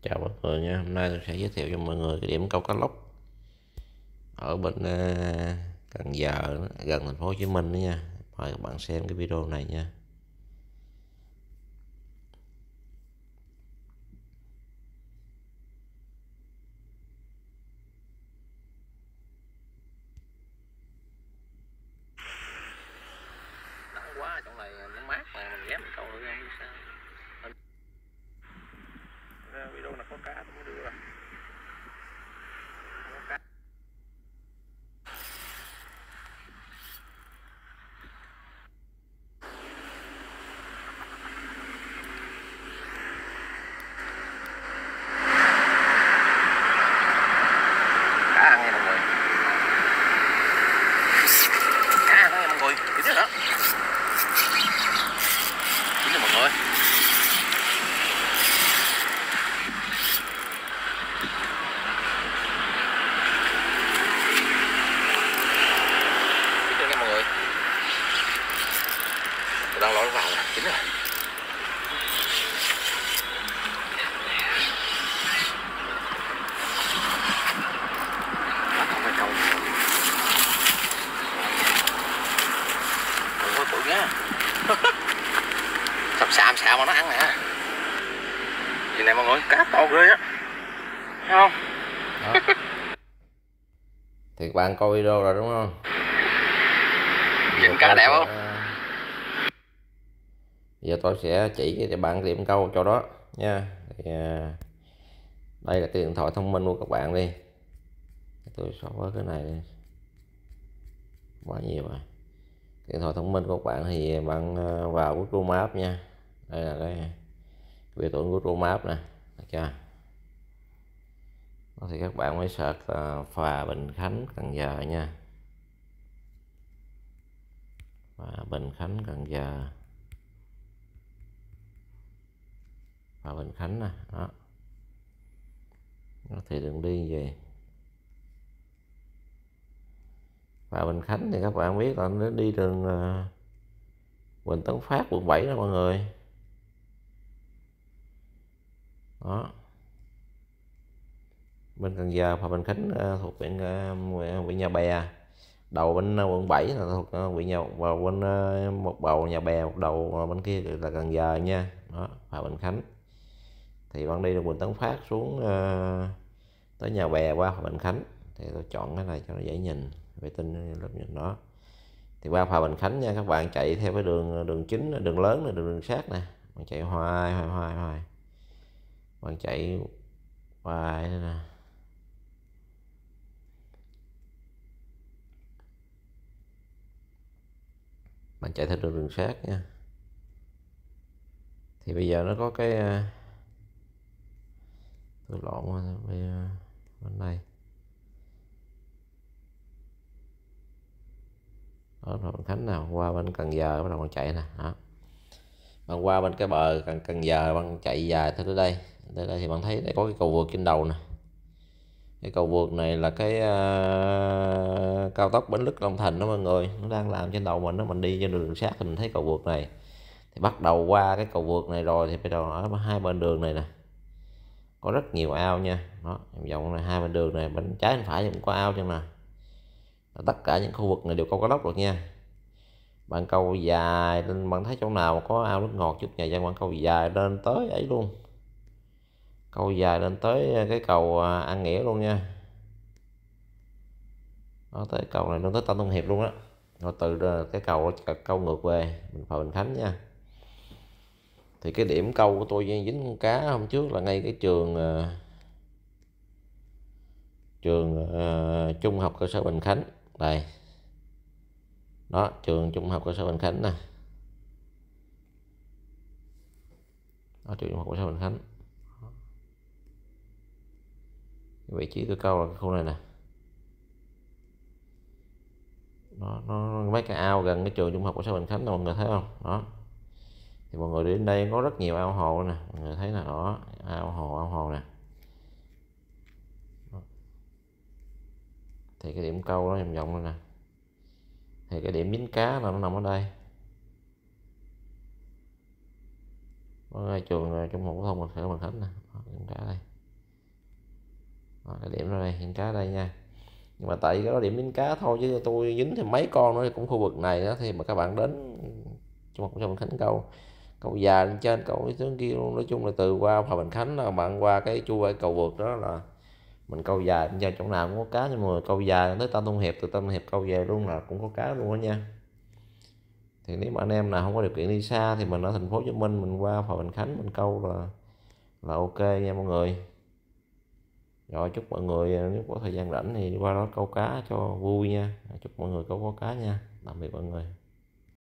Chào mọi người nha, hôm nay tôi sẽ giới thiệu cho mọi người cái điểm câu cá lóc ở bên Cần Giờ, gần thành phố Hồ Chí Minh đó nha. Mời các bạn xem cái video này nha. Nắng quá trong này nó mát mà mình ghé mình câu được không sao. Video là có cá tôi mới đưa. Có cá. Cá ăn nha mọi người. Cá ăn nha mọi người. Cái đó. Kính chào mọi người. Kính chào nha mọi người. Tôi đang lôi vào nè, kính rồi. Bắt không phải câu. Ôi bự nha. Sạm sạm mà nó ăn nè. Nhìn này mọi người, cá to ghê á. Thấy không? Đó. Thì các bạn coi video rồi đúng không? Nhìn cá đẹp không? Giờ tôi sẽ chỉ cho bạn điểm câu cho đó nha. Thì, đây là cái điện thoại thông minh của các bạn đi. Tôi so với cái này đi. Quá nhiều rồi. Điện thoại thông minh của các bạn thì bạn vào Google Maps nha. Đây là cái biểu tượng của Google Maps nè, được chưa? Đó thì các bạn mới search phà Bình Khánh Cần Giờ nha. Phà Bình Khánh Cần Giờ, phà Bình Khánh nè, đó. Đó thì đừng đi về phà Bình Khánh thì các bạn biết là nó đi đường Huỳnh Tấn Phát quận 7 đó mọi người. Đó, bên Cần Giờ phà Bình Khánh thuộc huyện Nhà Bè, đầu bên quận 7 là thuộc huyện Nhà, và bên một đầu Nhà Bè, một đầu bên kia là Cần Giờ nha. Đó, phà Bình Khánh thì bạn đi được Huỳnh Tấn Phát xuống tới Nhà Bè qua phà Bình Khánh, thì tôi chọn cái này cho nó dễ nhìn, vệ tinh lớp nhìn đó. Thì qua phà Bình Khánh nha, các bạn chạy theo cái đường chính, đường lớn này, đường sát nè, bạn chạy hoài, bạn chạy hoài đây nè. Bạn chạy theo đường sát nha. Thì bây giờ nó có cái tôi lộn qua bên đây. Đó là Bình Khánh nào, qua bên Cần Giờ bắt đầu bạn chạy nè. Đó, bạn qua bên cái bờ Cần Giờ, bạn chạy dài tới đây. Tới đây thì bạn thấy đây có cái cầu vượt trên đầu nè. Cái cầu vượt này là cái cao tốc Bến Lức Long Thành đó mọi người, nó đang làm trên đầu mình đó. Mình đi trên đường sát thì mình thấy cầu vượt này, thì bắt đầu qua cái cầu vượt này rồi thì bây giờ ở hai bên đường này nè có rất nhiều ao nha. Đó, vòng này hai bên đường này, bên trái bên phải cũng có ao chứ nè. Tất cả những khu vực này đều câu cá lóc được nha. Bạn câu dài lên, bạn thấy chỗ nào có ao nước ngọt chút nhà dân, bạn câu dài lên tới ấy luôn, câu dài lên tới cái cầu An Nghĩa luôn nha. Đó, tới cầu này nó tới Tân Tân Hiệp luôn á. Rồi từ cái cầu câu ngược về phà Bình Khánh nha. Thì cái điểm câu của tôi dính con cá hôm trước là ngay cái trường trung học cơ sở Bình Khánh đây. Đó, trường trung học cơ sở Bình Khánh nè. Đó, trường trung học cơ sở Bình Khánh. Vị trí tôi câu là cái khu này nè. Nó mấy cái ao gần cái trường trung học cơ sở Bình Khánh, mọi người thấy không? Đó, thì mọi người đến đây có rất nhiều ao hồ nè, mọi người thấy là đó, ao hồ nè. Đó, thì cái điểm câu đó vòng vòng đây nè. Thì cái điểm dính cá là nó nằm ở đây. Ở trường trung học phổ thông cơ sở Bình Khánh nè, dính cá đây. Đó, cái điểm đây hiện cá đây nha. Nhưng mà tại cái đó điểm đánh cá thôi, chứ tôi dính thêm mấy con nữa cũng khu vực này đó, thì mà các bạn đến trong Bình Khánh cầu dài lên trên cầu xuống kia luôn. Nói chung là từ qua Hòa Bình Khánh là bạn qua cái chu cái cầu vượt đó là mình câu dài trên trên chỗ nào cũng có cá. Nhưng mà câu dài tới Tân Thông Hiệp, từ Tân Thông Hiệp câu về luôn là cũng có cá luôn đó nha. Thì nếu mà anh em nào không có điều kiện đi xa thì mình ở thành phố Hồ Chí Minh mình qua Hòa Bình Khánh mình câu là ok nha mọi người. Rồi chúc mọi người nếu có thời gian rảnh thì qua đó câu cá cho vui nha. Chúc mọi người câu có cá nha. Tạm biệt mọi người.